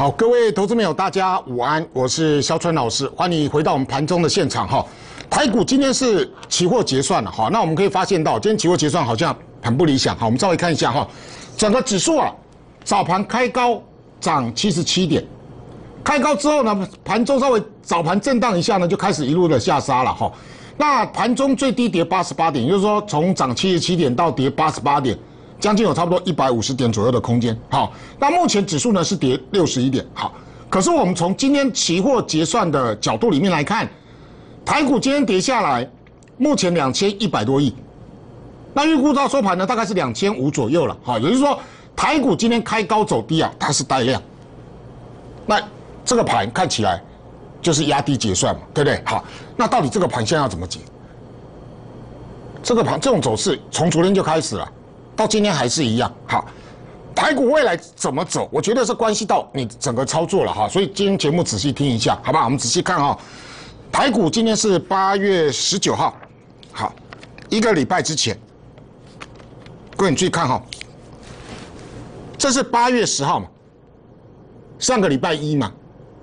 好，各位投资朋友，大家午安，我是肖春老师，欢迎回到我们盘中的现场哈。台股今天是期货结算了哈，那我们可以发现到，今天期货结算好像很不理想哈。我们稍微看一下哈，整个指数啊，早盘开高涨77点，开高之后呢，盘中稍微早盘震荡一下呢，就开始一路的下杀了哈。那盘中最低跌88点，也就是说从涨77点到跌88点。将近有差不多150点左右的空间，好，那目前指数呢是跌61点，好，可是我们从今天期货结算的角度里面来看，台股今天跌下来，目前2100多亿，那预估到收盘呢大概是2500左右了，好，也就是说台股今天开高走低啊，它是带量，那这个盘看起来就是压低结算嘛，对不对？好，那到底这个盘现在要怎么解？这个盘这种走势从昨天就开始了。到今天还是一样，好，台股未来怎么走？我觉得是关系到你整个操作了哈，所以今天节目仔细听一下，好不好？我们仔细看哈，台股今天是8月19号，好，一个礼拜之前，各位你注意看哈，这是8月10号嘛，上个礼拜一嘛，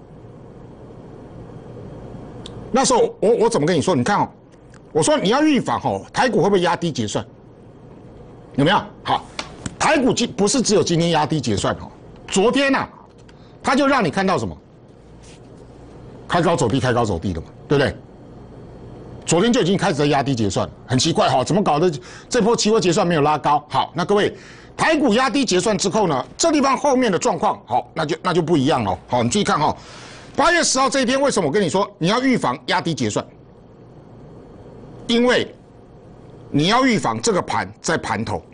那时候我怎么跟你说？你看哦，我说你要预防哈，台股会不会压低结算？有没有？好，台股不是只有今天压低结算哦，昨天啊，它就让你看到什么？开高走低，开高走低的嘛，对不对？昨天就已经开始在压低结算，很奇怪哈，怎么搞的？这波期货结算没有拉高。好，那各位，台股压低结算之后呢，这地方后面的状况好，那就不一样了。好，你注意看哈，8月10号这一天，为什么我跟你说你要预防压低结算？因为你要预防这个盘在盘头，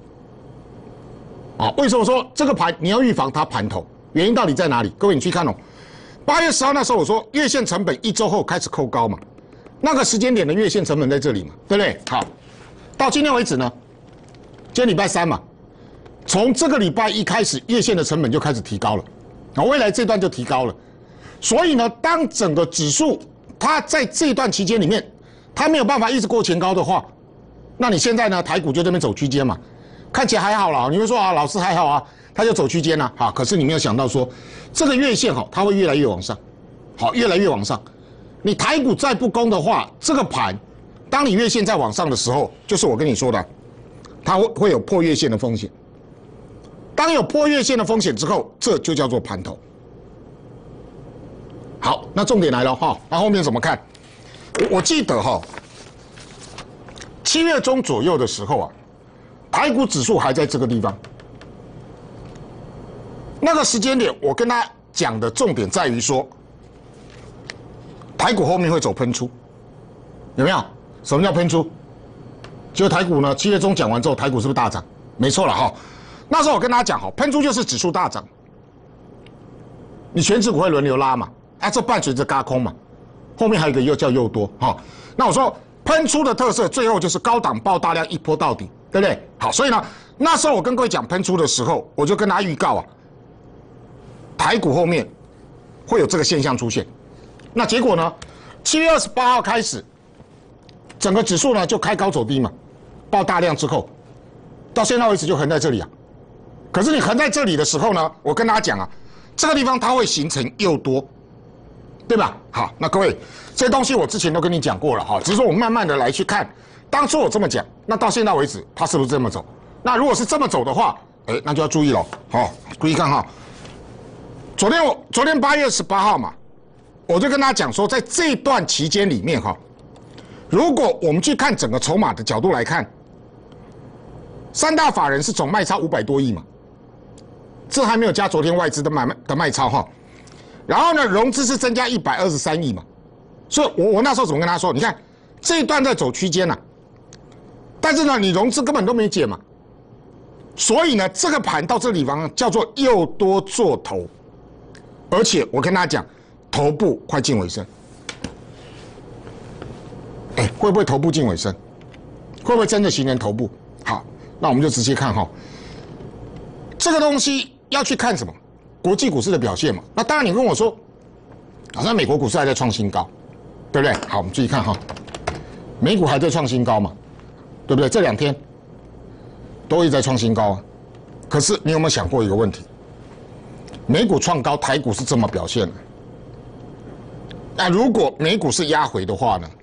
啊，为什么说这个盘你要预防它盘头？原因到底在哪里？各位你去看哦，8月10号那时候我说月线成本1周后开始扣高嘛，那个时间点的月线成本在这里嘛，对不对？好，到今天为止呢，今天礼拜3嘛，从这个礼拜一开始，月线的成本就开始提高了，啊，未来这段就提高了，所以呢，当整个指数它在这段期间里面，它没有办法一直过前高的话。那你现在呢？台股就这边走区间嘛，看起来还好啦。你会说啊，老师还好啊，他就走区间啊。好，可是你没有想到说，这个月线哈，它会越来越往上，好，越来越往上。你台股再不攻的话，这个盘，当你月线在往上的时候，就是我跟你说的，它会有破月线的风险。当有破月线的风险之后，这就叫做盘头。好，那重点来了哈，那后面怎么看？我记得哈。7月中左右的时候啊，台股指数还在这个地方。那个时间点，我跟他讲的重点在于说，台股后面会走喷出，有没有？什么叫喷出？就台股呢，7月中讲完之后，台股是不是大涨？没错了哈。那时候我跟大家讲哈，喷出就是指数大涨，你全指股会轮流拉嘛，啊，这伴随着軋空嘛，后面还有一个又叫诱多哈。那我说。喷出的特色，最后就是高档爆大量一波到底，对不对？好，所以呢，那时候我跟各位讲喷出的时候，我就跟大家预告啊，台股后面会有这个现象出现。那结果呢，7月28号开始，整个指数呢就开高走低嘛，爆大量之后，到现在为止就横在这里啊。可是你横在这里的时候呢，我跟大家讲啊，这个地方它会形成诱多。对吧？好，那各位，这些东西我之前都跟你讲过了哈，只是说我们慢慢的来去看。当初我这么讲，那到现在为止，它是不是这么走？那如果是这么走的话，哎，那就要注意了。好，注意看哈。昨天8月18号嘛，我就跟大家讲说，在这段期间里面哈，如果我们去看整个筹码的角度来看，三大法人是总卖超500多亿嘛，这还没有加昨天外资的卖超哈。然后呢，融资是增加123亿嘛，所以我那时候怎么跟他说？你看这一段在走区间呐，但是呢，你融资根本都没减嘛，所以呢，这个盘到这个地方叫做诱多做头，而且我跟大家讲，头部快近尾声，哎，会不会头部近尾声？会不会真的形成头部？好，那我们就直接看哈，这个东西要去看什么？国际股市的表现嘛，那当然你跟我说，好像美国股市还在创新高，对不对？好，我们注意看哈，美股还在创新高嘛，对不对？这2天都一直在创新高啊。可是你有没有想过一个问题？ 美股创高，台股是这么表现的。那如果美股是压回的话呢？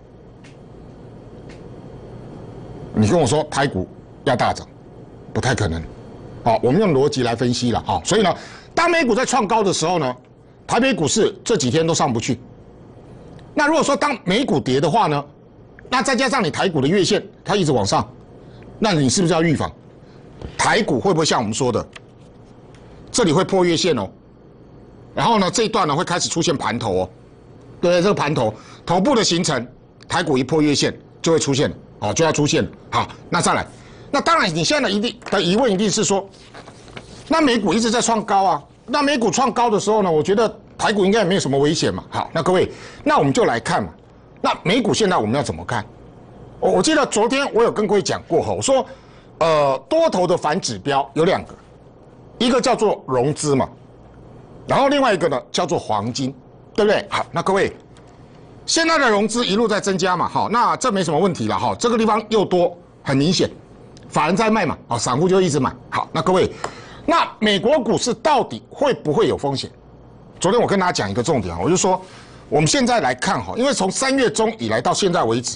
你跟我说台股要大涨，不太可能。好，我们用逻辑来分析了。好，所以呢，当美股在创高的时候呢，台北股市这几天都上不去。那如果说当美股跌的话呢，那再加上你台股的月线它一直往上，那你是不是要预防台股会不会像我们说的，这里会破月线哦？然后呢，这一段呢会开始出现盘头哦，对不对？这个盘头头部的形成，台股一破月线就会出现了，哦，就要出现了。好，那再来，那当然你现在的疑问一定是说，那美股一直在创高啊，那美股创高的时候呢，我觉得台股应该也没有什么危险嘛。好，那各位，那我们就来看嘛，那美股现在我们要怎么看？我记得昨天我有跟各位讲过哈，我说，多头的反指标有2个，一个叫做融资嘛，然后另外一个呢叫做黄金，对不对？好，那各位，现在的融资一路在增加嘛，好，那这没什么问题了哈，这个地方又多，很明显，法人在卖嘛，好，散户就一直买。好，那各位，那美国股市到底会不会有风险？昨天我跟大家讲一个重点，我就说，我们现在来看哈，因为从3月中以来到现在为止，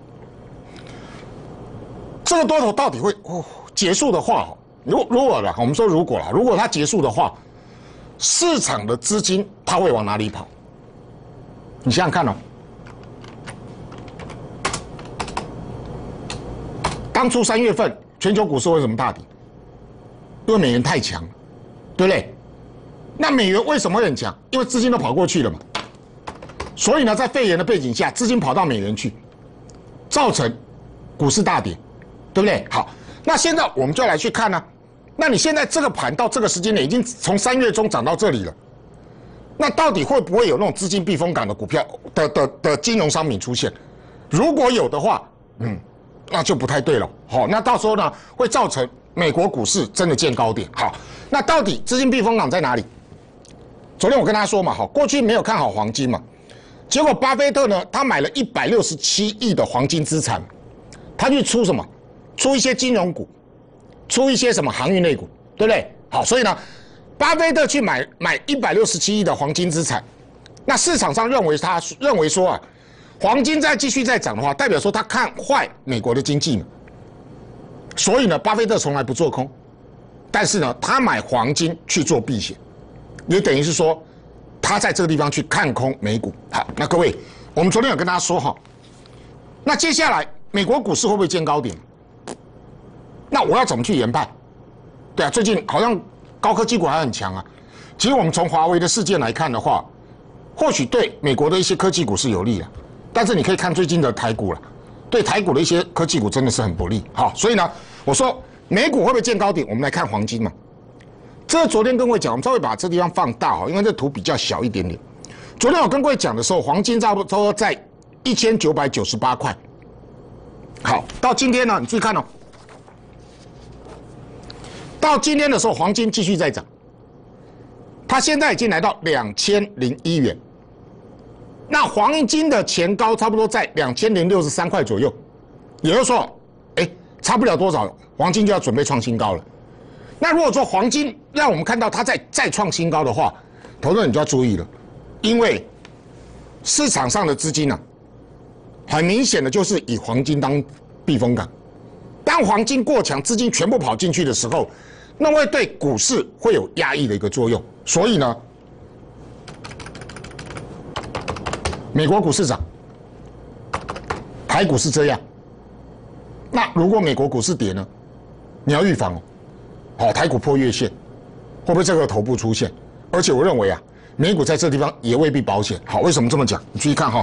这个多头到底会结束的话，如果啦，我们说如果它结束的话，市场的资金它会往哪里跑？你想想看哦，当初3月份全球股市为什么大跌？因为美元太强，对不对？那美元为什么会很强？因为资金都跑过去了嘛。所以呢，在肺炎的背景下，资金跑到美元去，造成股市大跌，对不对？好，那现在我们就来去看呢。那你现在这个盘到这个时间点，已经从3月中涨到这里了，那到底会不会有那种资金避风港的股票的金融商品出现？如果有的话，那就不太对了。好，那到时候呢，会造成美国股市真的见高点。好，那到底资金避风港在哪里？昨天我跟大家说嘛，好，过去没有看好黄金嘛，结果巴菲特呢，他买了167亿的黄金资产，他去出什么？出一些金融股，出一些什么航运类股，对不对？好，所以呢，巴菲特去买167亿的黄金资产，那市场上认为说啊，黄金再继续再涨的话，代表说他看坏美国的经济嘛，所以呢，巴菲特从来不做空，但是呢，他买黄金去做避险，也等于是说，他在这个地方去看空美股。好，那各位，我们昨天有跟大家说哈，那接下来美国股市会不会见高点？那我要怎么去研判？对啊，最近好像高科技股还很强啊。其实我们从华为的事件来看的话，或许对美国的一些科技股是有利的，但是你可以看最近的台股了，对台股的一些科技股真的是很不利。好，所以呢，我说美股会不会见高点？我们来看黄金嘛。这昨天跟各位讲，我们稍微把这地方放大哈，因为这图比较小一点点。昨天我跟各位讲的时候，黄金差不多在1998块。好，到今天呢，你注意看哦。到今天的时候，黄金继续在涨，它现在已经来到2001元。那黄金的前高差不多在2063块左右，也就是说，差不了多少，黄金就要准备创新高了。那如果说黄金让我们看到它再创新高的话，投资人你就要注意了，因为市场上的资金啊，很明显的就是以黄金当避风港。当黄金过强，资金全部跑进去的时候，那会对股市会有压抑的一个作用。所以呢，美国股市涨，台股是这样。那如果美国股市跌呢？你要预防哦。好，台股破月线，会不会这个头部出现？而且我认为啊，美股在这地方也未必保险。好，为什么这么讲？你注意看哈。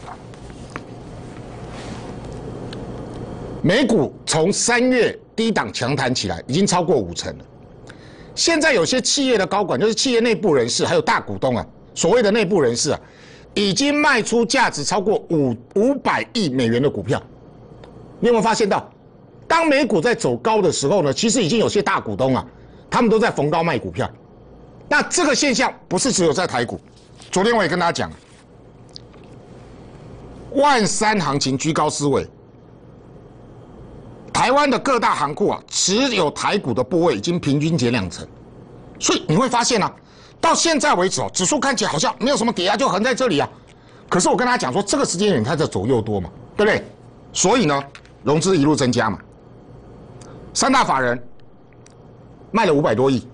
美股从3月低档强弹起来，已经超过50%了。现在有些企业的高管，就是企业内部人士，还有大股东啊，所谓的内部人士啊，已经卖出价值超过500亿美元的股票。你有没有发现到，当美股在走高的时候呢，其实已经有些大股东啊，他们都在逢高卖股票。那这个现象不是只有在台股，昨天我也跟大家讲，万三行情居高思维。台湾的各大行库啊，持有台股的部位已经平均减2成，所以你会发现啊， 到现在为止哦，指数看起来好像没有什么跌啊，就横在这里啊。可是我跟大家讲说，这个时间点它在左右多嘛，对不对？所以呢，融资一路增加嘛，三大法人卖了500多亿，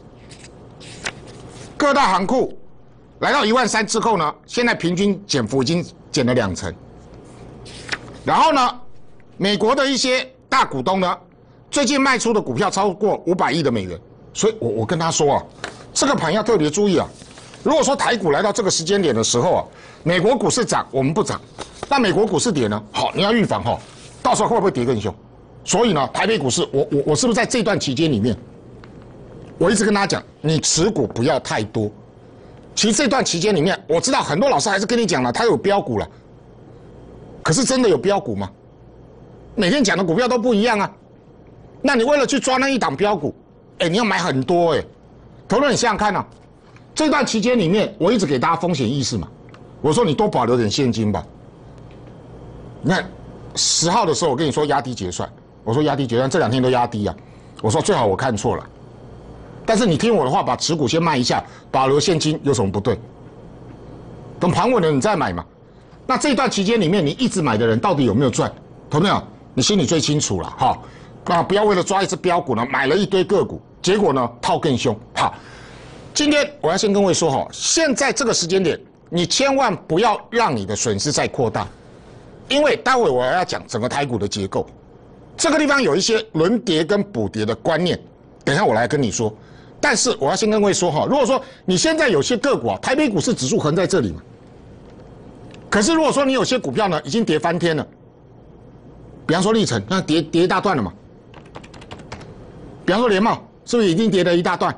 各大行库来到13000之后呢，现在平均减幅已经减了2成。然后呢，美国的一些大股东呢，最近卖出的股票超过500亿的美元，所以我跟他说啊，这个盘要特别注意啊。如果说台股来到这个时间点的时候啊，美国股市涨，我们不涨，那美国股市跌呢？好，你要预防哈，到时候会不会跌更凶？所以呢，台北股市，我是不是在这段期间里面，我一直跟大家讲，你持股不要太多。其实这段期间里面，我知道很多老师还是跟你讲了，他有标股了，可是真的有标股吗？每天讲的股票都不一样啊。那你为了去抓那一档标股，你要买很多投资人你想想看啊，这段期间里面，我一直给大家风险意识嘛，我说你多保留点现金吧。你看10号的时候，我跟你说压低结算，我说压低结算，这2天都压低啊，我说最好我看错了，但是你听我的话，把持股先卖一下，保留现金有什么不对？等盘稳了你再买嘛。那这段期间里面，你一直买的人到底有没有赚？同没有？你心里最清楚了哈。那不要为了抓一只标股呢，买了一堆个股，结果呢套更凶。好，今天我要先跟各位说哈，现在这个时间点，你千万不要让你的损失再扩大，因为待会我要讲整个台股的结构，这个地方有一些轮跌跟补跌的观念，等一下我来跟你说。但是我要先跟各位说哈，如果说你现在有些个股啊，台北股市指数横在这里嘛，可是如果说你有些股票呢已经跌翻天了，比方说立成，那跌一大段了嘛。比方说联茂是不是已经跌了一大段？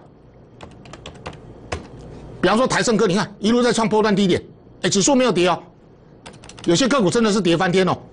比方说台盛科，你看一路在创波段低点，指数没有跌哦，有些个股真的是跌翻天哦。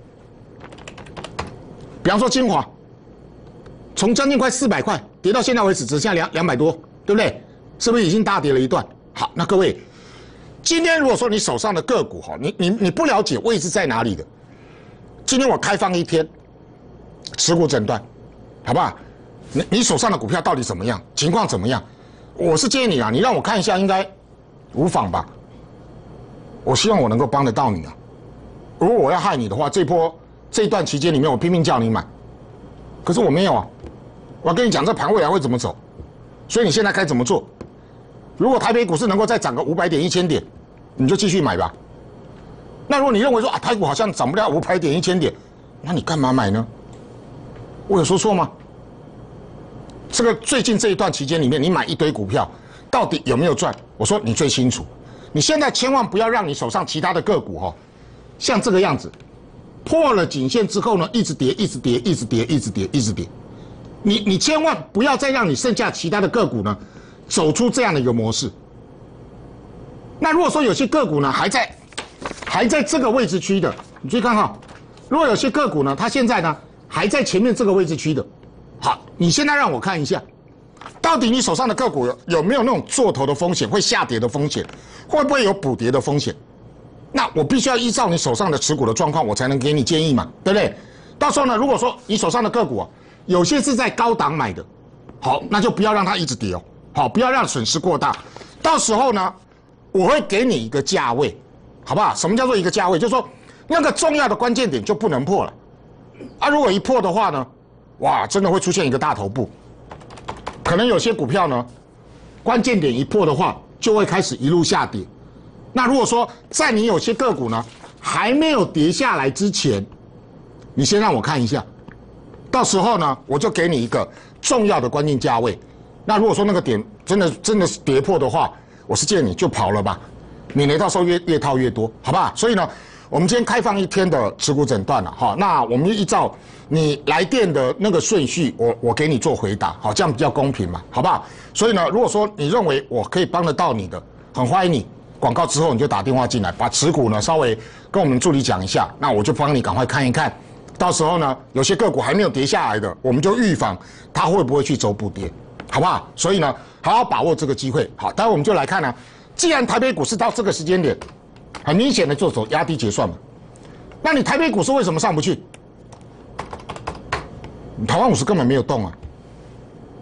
比方说精华，从将近快400块跌到现在为止只剩下200多，对不对？是不是已经大跌了一段？好，那各位，今天如果说你手上的个股哈，你不了解位置在哪里的，今天我开放一天持股诊断，好不好？你手上的股票到底怎么样？情况怎么样？我是建议你啊，你让我看一下，应该无妨吧？我希望我能够帮得到你啊。如果我要害你的话，这一段期间里面，我拼命叫你买，可是我没有啊。我要跟你讲，这盘未来会怎么走，所以你现在该怎么做？如果台北股市能够再涨个500点、1000点，你就继续买吧。那如果你认为说啊，台股好像涨不了500点、1000点，那你干嘛买呢？我有说错吗？这个最近这一段期间里面，你买一堆股票，到底有没有赚？我说你最清楚。你现在千万不要让你手上其他的个股像这个样子，破了颈线之后呢，一直跌，一直跌，一直跌，一直跌，一直跌。你千万不要再让你剩下其他的个股呢，走出这样的一个模式。那如果说有些个股呢还在这个位置区的，你注意看哈，如果有些个股呢，它现在呢还在前面这个位置区的。好，你现在让我看一下，到底你手上的个股有没有那种做头的风险，会下跌的风险，会不会有补跌的风险？那我必须要依照你手上的持股的状况，我才能给你建议嘛，对不对？到时候呢，如果说你手上的个股有些是在高档买的，好，那就不要让它一直跌哦，好，不要让损失过大。到时候呢，我会给你一个价位，好不好？什么叫做一个价位？就是说那个重要的关键点就不能破了，如果一破的话呢？哇，真的会出现一个大头部，可能有些股票呢，关键点一破的话，就会开始一路下跌。那如果说在你有些个股呢还没有跌下来之前，你先让我看一下，到时候呢，我就给你一个重要的关键价位。那如果说那个点真的是跌破的话，我是建议你就跑了吧，免得到时候越套越多，好不好？所以呢，我们今天开放一天的持股诊断了哈，那我们依照你来电的那个顺序，我给你做回答，好，这样比较公平嘛，好不好？所以呢，如果说你认为我可以帮得到你的，很欢迎你。广告之后你就打电话进来，把持股呢稍微跟我们助理讲一下，那我就帮你赶快看一看。到时候呢，有些个股还没有跌下来的，我们就预防它会不会去走补跌，好不好？所以呢，好好把握这个机会。好，待会我们就来看呢，既然台北股市到这个时间点，很明显的就走压低结算嘛，那你台北股市为什么上不去？台湾股市根本没有动啊，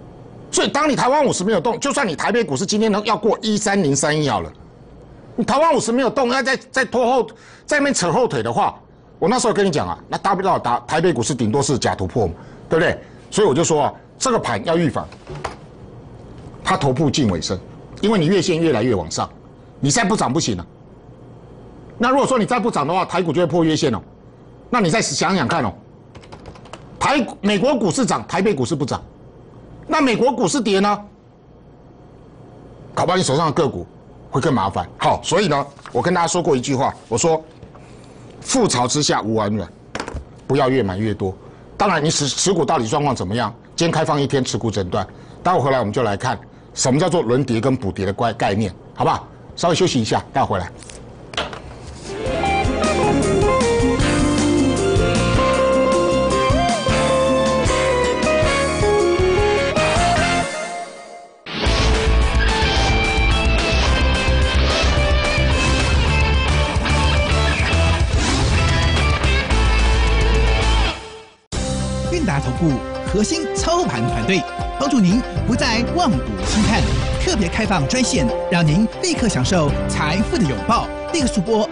所以当你台湾50没有动，就算你台北股市今天要过13031好了，你台湾50没有动，要再拖后，在那边扯后腿的话，我那时候跟你讲啊，那大不了台北股市顶多是假突破嘛，对不对？所以我就说啊，这个盘要预防它头部近尾声，因为你月线越来越往上，你再不涨不行了。那如果说你再不涨的话，台股就会破月线哦。那你再想想看哦，美国股市涨，台北股市不涨，那美国股市跌呢？搞不好你手上的个股会更麻烦。好，所以呢，我跟大家说过一句话，我说覆巢之下无完卵，不要越买越多。当然，你持股到底状况怎么样？今天开放一天持股诊断，待会回来我们就来看什么叫做轮跌跟补跌的概念，好不好？稍微休息一下，待会回来。 韵达投顾核心操盘团队，帮助您不再望股兴叹。特别开放专线，让您立刻享受财富的拥抱。立刻速拨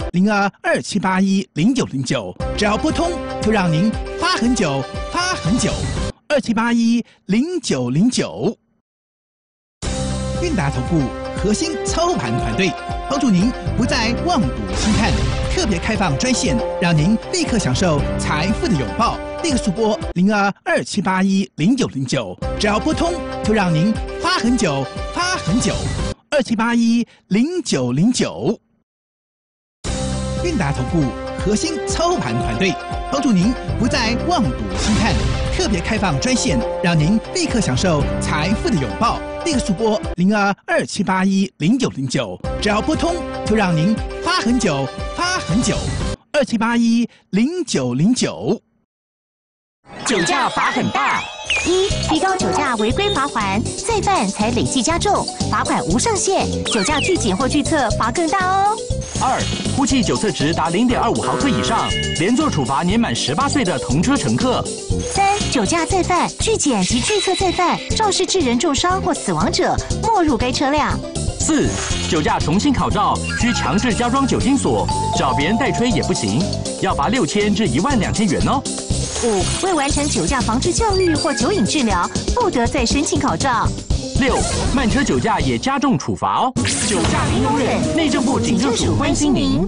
0227810909，只要拨通，就让您发很久，发很久。27810909。韵达投顾核心操盘团队，帮助您不再望股兴叹。特别开放专线，让您立刻享受财富的拥抱。立刻速拨0227810909，只要拨通，就让您发很久，发很久。27810909。韵达投顾核心操盘团队，帮助您不再望股兴叹。特别开放专线，让您立刻享受财富的拥抱。立刻速拨0227810909，只要拨通，就让您发很久，发很久。27810909。 酒驾罚很大：一、提高酒驾违规罚锾，再犯才累计加重，罚款无上限；酒驾拒检或拒测罚更大哦。 二、呼气酒测值达0.25毫克以上，连坐处罚年满18岁的同车乘客。 三、酒驾再犯、拒检及拒测再犯，肇事致人重伤或死亡者，没入该车辆。 四、酒驾重新考照，需强制加装酒精锁，找别人代吹也不行，要罚6000至12000元哦。 五、未完成酒驾防治教育或酒瘾治疗，不得再申请考照。 六、慢车酒驾也加重处罚哦。酒驾零容忍，内政部警政署关心您。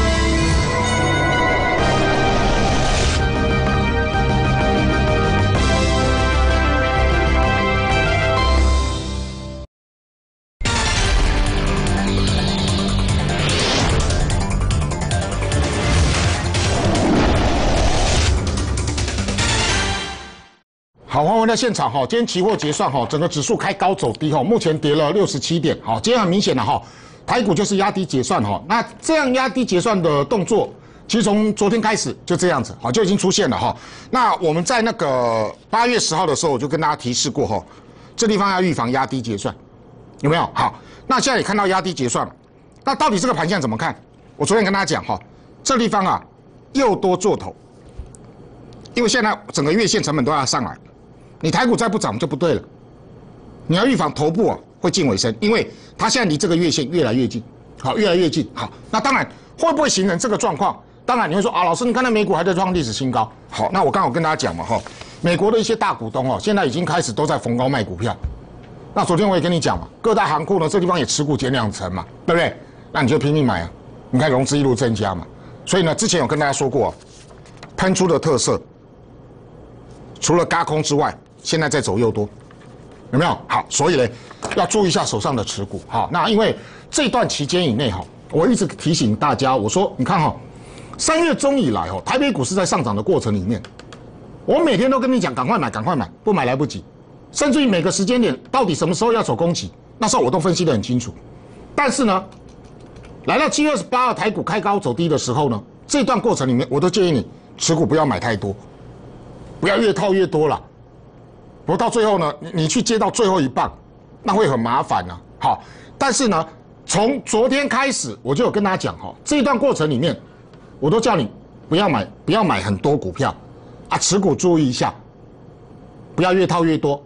好，欢迎回到现场哈。今天期货结算哈，整个指数开高走低哈，目前跌了67点。好，今天很明显的哈，台股就是压低结算哈。那这样压低结算的动作，其实从昨天开始就这样子，好就已经出现了哈。那我们在那个8月10号的时候，我就跟大家提示过哈，这地方要预防压低结算，有没有？好，那现在也看到压低结算了。那到底这个盘现在怎么看？我昨天跟大家讲哈，这地方啊又多做头，因为现在整个月线成本都要上来。你台股再不涨就不对了，你要预防头部啊会近尾声，因为它现在离这个月线越来越近，好，越来越近。好，那当然会不会形成这个状况？当然你会说啊，老师，你看到美股还在创历史新高。好，那我刚好跟大家讲嘛，哈，美国的一些大股东哦，现在已经开始都在逢高卖股票。那昨天我也跟你讲嘛，各大行库呢这地方也持股减2成嘛，对不对？那你就拼命买啊，你看融资一路增加嘛。所以呢，之前有跟大家说过，喷出的特色，除了轧空之外，现在在走又多，有没有？好，所以呢，要注意一下手上的持股。好，那因为这段期间以内哈，我一直提醒大家，我说你看哈，3月中以来哦，台北股市在上涨的过程里面，我每天都跟你讲，赶快买，赶快买，不买来不及。甚至于每个时间点，到底什么时候要走攻击，那时候我都分析得很清楚。但是呢，来到7月28号台股开高走低的时候呢，这段过程里面，我都建议你持股不要买太多，不要越套越多了。不过到最后呢，你去接到最后一棒，那会很麻烦啊。好，但是呢，从昨天开始我就有跟大家讲哈，这一段过程里面，我都叫你不要买很多股票啊，持股注意一下，不要越套越多。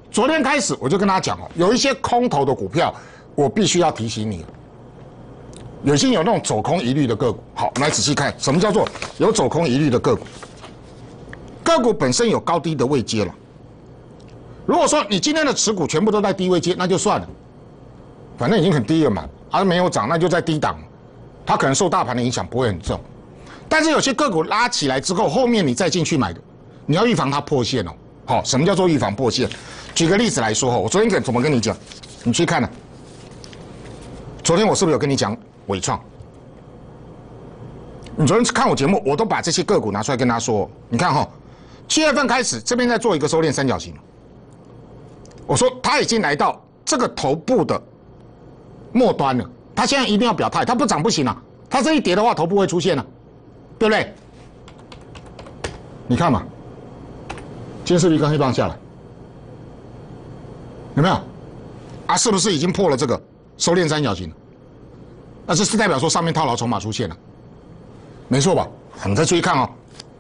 昨天开始我就跟大家讲哦，有一些空头的股票，我必须要提醒你。有些有那种走空疑虑的个股，好，我们来仔细看，什么叫做有走空疑虑的个股？个股本身有高低的位阶了。如果说你今天的持股全部都在低位阶，那就算了，反正已经很低了嘛，它没有涨，那就在低档，它可能受大盘的影响不会很重。但是有些个股拉起来之后，后面你再进去买的，你要预防它破线哦。好，什么叫做预防破线？举个例子来说哈，我昨天怎么跟你讲？你去看了。昨天我是不是有跟你讲伟创？你昨天看我节目，我都把这些个股拿出来跟他说。你看哈，7月份开始这边在做一个收敛三角形，我说它已经来到这个头部的末端了，它现在一定要表态，它不涨不行啊，它这一跌的话，头部会出现了，对不对？你看嘛，今天是不是一根黑棒下来？有没有？啊，是不是已经破了这个收敛三角形？那这是代表说上面套牢筹码出现了，没错吧？你再注意看哦。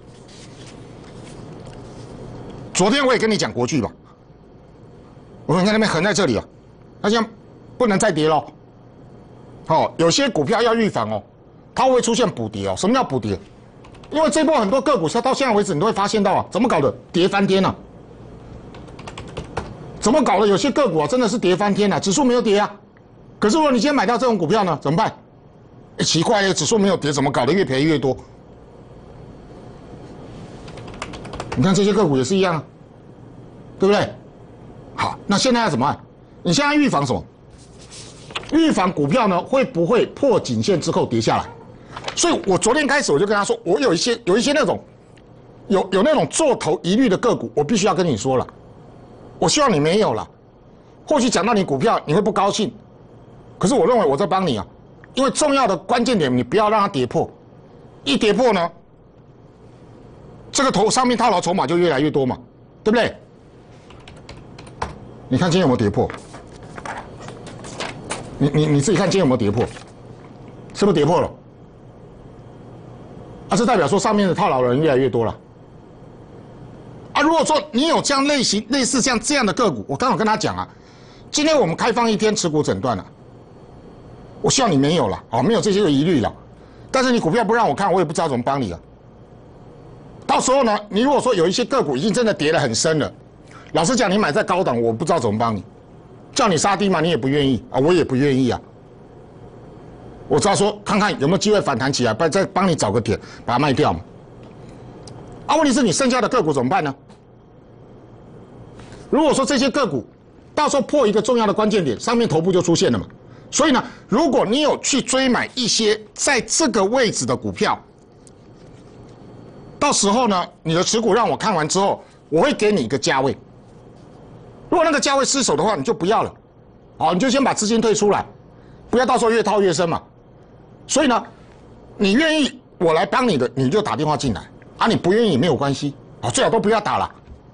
昨天我也跟你讲国巨吧，我说你看那边横在这里啊，那现在不能再跌喽。哦，有些股票要预防哦，它会出现补跌哦。什么叫补跌？因为这波很多个股到现在为止，你都会发现到啊，怎么搞的？跌翻天了、啊。怎么搞的？有些个股啊，真的是跌翻天了、啊，指数没有跌啊。可是如果你今天买到这种股票呢，怎么办？奇怪了，指数没有跌，怎么搞得越便宜越多？你看这些个股也是一样啊，对不对？好，那现在要怎么办？你现在预防什么？预防股票呢会不会破颈线之后跌下来？所以我昨天开始我就跟他说，我有一些那种有那种做头疑虑的个股，我必须要跟你说了。我希望你没有了。或许讲到你股票你会不高兴，可是我认为我在帮你啊，因为重要的关键点你不要让它跌破，一跌破呢，这个头上面套牢筹码就越来越多嘛，对不对？你看今天有没有跌破？你自己看今天有没有跌破？是不是跌破了？啊，这代表说上面的套牢的人越来越多了。啊，如果说你有这样类似这样的个股，我刚好跟他讲啊，今天我们开放一天持股诊断了，我希望你没有了，哦，没有这些个疑虑了。但是你股票不让我看，我也不知道怎么帮你啊。到时候呢，你如果说有一些个股已经真的跌得很深了，老实讲，你买在高档，我不知道怎么帮你。叫你杀低嘛，你也不愿意啊，我也不愿意啊。我知道说看看有没有机会反弹起来，再帮你找个点把它卖掉嘛。啊，问题是你剩下的个股怎么办呢？如果说这些个股到时候破一个重要的关键点，上面头部就出现了嘛。所以呢，如果你有去追买一些在这个位置的股票，到时候呢，你的持股让我看完之后，我会给你一个价位。如果那个价位失守的话，你就不要了，好，你就先把资金退出来，不要到时候越套越深嘛。所以呢，你愿意我来帮你的，你就打电话进来啊；你不愿意也没有关系啊，最好都不要打了，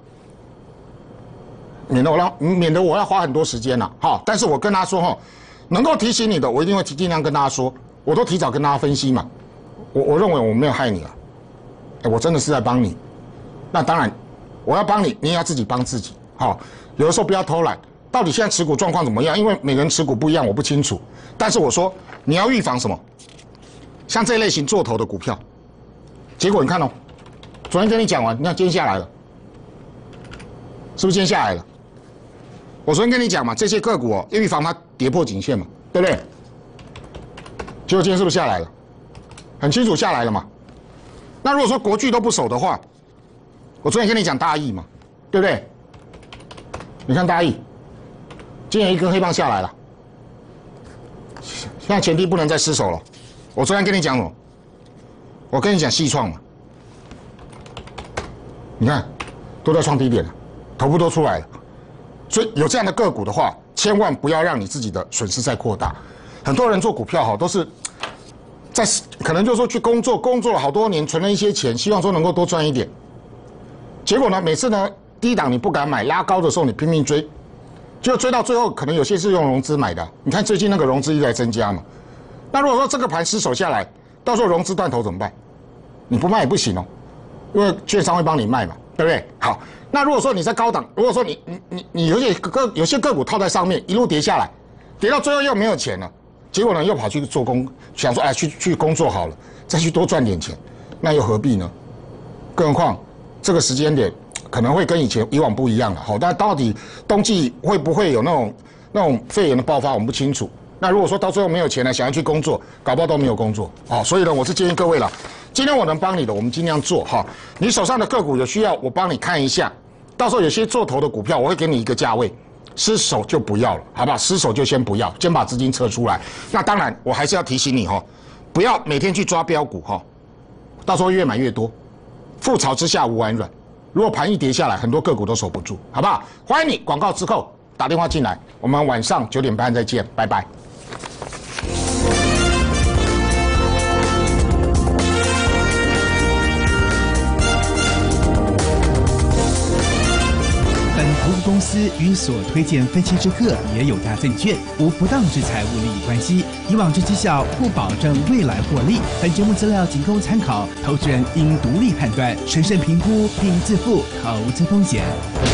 免得我要花很多时间了。好，但是我跟他说哈，能够提醒你的，我一定会尽量跟大家说，我都提早跟大家分析嘛。我认为我没有害你啊，我真的是在帮你。那当然，我要帮你，你也要自己帮自己。好，有的时候不要偷懒。到底现在持股状况怎么样？因为每个人持股不一样，我不清楚。但是我说你要预防什么？像这类型做头的股票，结果你看哦，昨天跟你讲完，你看今天下来了，是不是今天下来了？我昨天跟你讲嘛，这些个股哦，要预防它跌破颈线嘛，对不对？结果今天是不是下来了？很清楚下来了嘛。那如果说国巨都不守的话，我昨天跟你讲大益嘛，对不对？你看大益，今天一根黑棒下来了，现在前低不能再失守了。我昨天跟你讲什么？我跟你讲细创嘛，你看都在创低点了，头部都出来了。所以有这样的个股的话，千万不要让你自己的损失再扩大。很多人做股票哈，都是在可能就是说去工作了好多年，存了一些钱，希望说能够多赚一点。结果呢，每次呢低档你不敢买，拉高的时候你拼命追，结果追到最后，可能有些是用融资买的。你看最近那个融资一直在增加嘛。那如果说这个盘失守下来，到时候融资断头怎么办？你不卖也不行哦，因为券商会帮你卖嘛。 对不对？好，那如果说你在高档，如果说你有些个股套在上面，一路跌下来，跌到最后又没有钱了，结果呢又跑去做工，想说哎去工作好了，再去多赚点钱，那又何必呢？更何况这个时间点可能会跟以往不一样了。好，但到底冬季会不会有那种肺炎的爆发，我们不清楚。那如果说到最后没有钱了，想要去工作，搞不好都没有工作哦。所以呢，我是建议各位了，今天我能帮你的，我们尽量做哈。你手上的个股有需要，我帮你看一下。到时候有些做头的股票，我会给你一个价位，失手就不要了，好不好？失手就先不要，先把资金撤出来。那当然，我还是要提醒你哈，不要每天去抓标股哈，到时候越买越多，覆巢之下无完卵。如果盘一跌下来，很多个股都守不住，好不好？欢迎你广告之后打电话进来，我们晚上9点半再见，拜拜。 投顾公司与所推荐分析之个别有价证券无不当之财务利益关系，以往之绩效不保证未来获利。本节目资料仅供参考，投资人应独立判断、审慎评估并自负投资风险。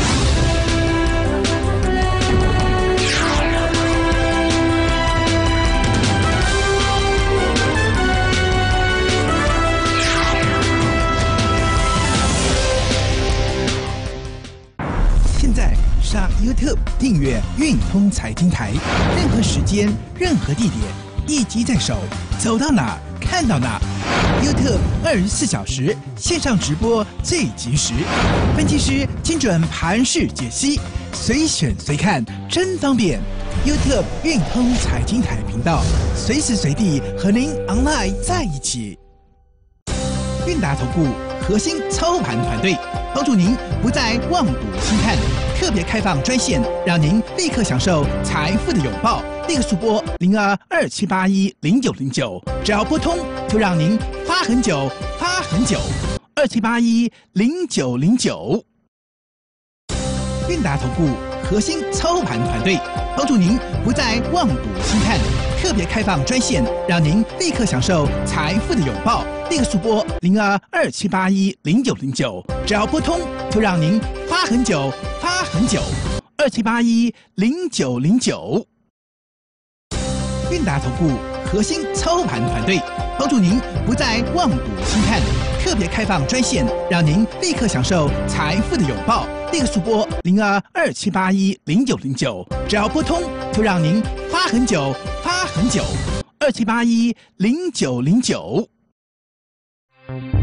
上 YouTube 订阅运通财经台，任何时间、任何地点，一机在手，走到哪看到哪。YouTube 24小时线上直播最及时，分析师精准盘势解析，随选随看，真方便。YouTube 运通财经台频道，随时随地和您 online 在一起。韵达投顾核心操盘团队，帮助您不再望股兴叹。特别开放专线，让您立刻享受财富的拥抱。立刻速拨0227810909，只要拨通，就让您发很久，发很久。27810909。韵达投顾核心操盘团队，帮助您不再望股兴叹。特别开放专线，让您立刻享受财富的拥抱。立刻速拨0227810909，只要拨通，就让您发很久，发很久。27810909。韵达投顾核心操盘团队，帮助您不再望股兴叹。特别开放专线，让您立刻享受财富的拥抱。立刻速拨0227810909，只要拨通，就让您发很久，发很久。27810909。